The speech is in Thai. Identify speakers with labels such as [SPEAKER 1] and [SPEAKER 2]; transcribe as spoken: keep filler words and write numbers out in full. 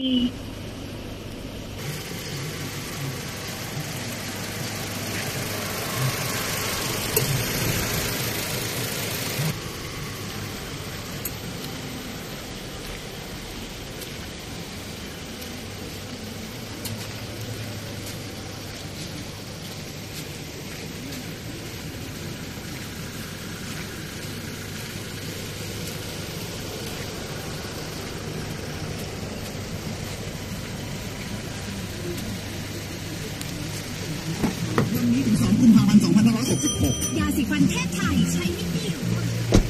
[SPEAKER 1] วันนี้ถึงสองกุมภาพันธ์สองพันห้าร้อยหกสิบหก
[SPEAKER 2] ยาสีฟันเทพไทยใช้นิดเดียว